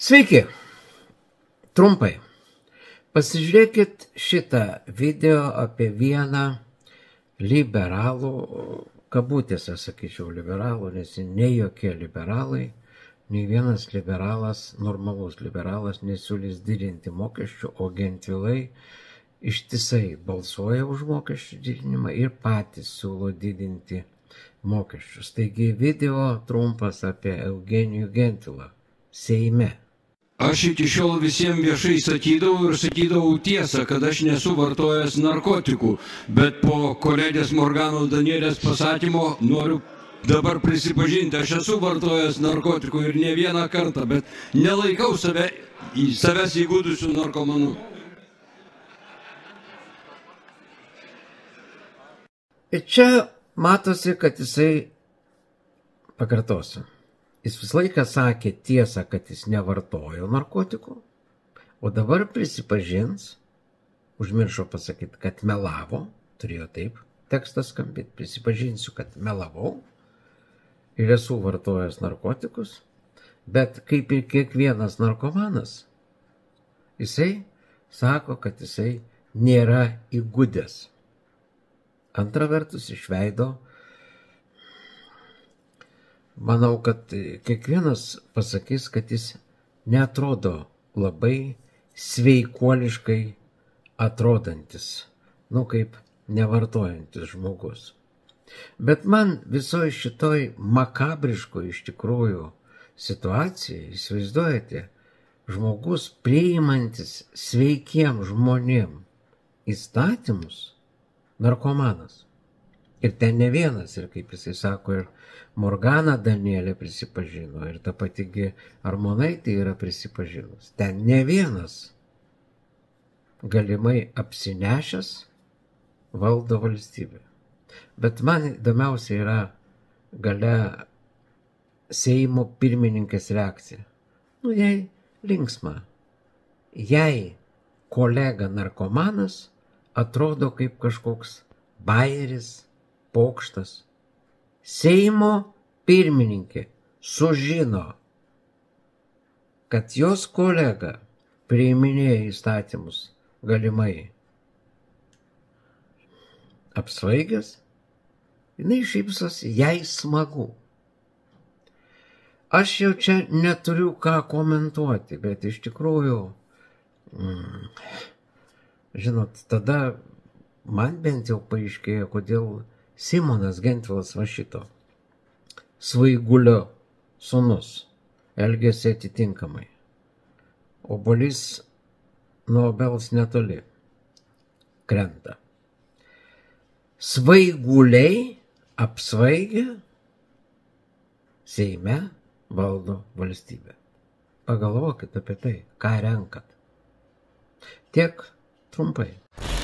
Sveiki, trumpai. Pasižiūrėkit šitą video apie vieną liberalų, kabutėse sakyčiau liberalų, nes nei jokie liberalai, nei vienas liberalas, normalus liberalas nesiūlys didinti mokesčių, o Gentvilai ištisai balsuoja už mokesčių didinimą ir patys siūlo didinti mokesčius. Taigi video trumpas apie Eugenijų Gentvilą Seime. Aš iki šiol visiems viešai sakydavau tiesą, kad aš nesu vartojęs narkotikų, bet po kolegės Morganos Danielės pasakymo noriu dabar prisipažinti, aš esu vartojęs narkotikų ir ne vieną kartą, bet nelaikau savęs įgudusių narkomanų. Ir čia matosi, kad jisai, pakartosiu, jis visą laiką sakė tiesą, kad jis nevartojo narkotikų, o dabar prisipažins, užmiršo pasakyti, kad melavo, turėjo taip tekstas skambėti, prisipažinsiu, kad melavau ir esu vartojęs narkotikus, bet kaip ir kiekvienas narkomanas, jisai sako, kad jisai nėra įgudęs. Antra vertus, iš veido, manau, kad kiekvienas pasakys, kad jis neatrodo labai sveikuoliškai atrodantis, kaip nevartojantis žmogus. Bet man visoje šitoj makabriškoj iš tikrųjų situacijai, įsivaizduojate, žmogus priimantis sveikiem žmonėm įstatymus, narkomanas. Ir ten ne vienas, ir kaip jisai sako, ir Morgana Danielė prisipažino, ir ta patigi Armonaitė yra prisipažinus. Ten ne vienas galimai apsinešęs valdo valstybę. Bet man įdomiausia yra gale Seimo pirmininkės reakcija. Jai linksma. Jai kolega narkomanas atrodo kaip kažkoks bajeris, pokštas. Seimo pirmininkė sužino, kad jos kolega priiminėja įstatymus galimai apsvaigęs, jinai šypsosi, jai smagu. Aš jau čia neturiu ką komentuoti, bet iš tikrųjų, žinot, tada man bent jau paaiškėjo, kodėl Simonas Gentvilas va šito Svaigulio sūnus elgėsi atitinkamai. Obuolys nuo obels netoli krenta. Svaiguliai apsvaigę Seime valdo valstybę. Pagalvokit apie tai, ką renkat. Tiek trumpai.